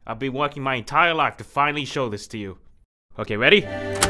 I've been working my entire life to finally show this to you. Okay, ready?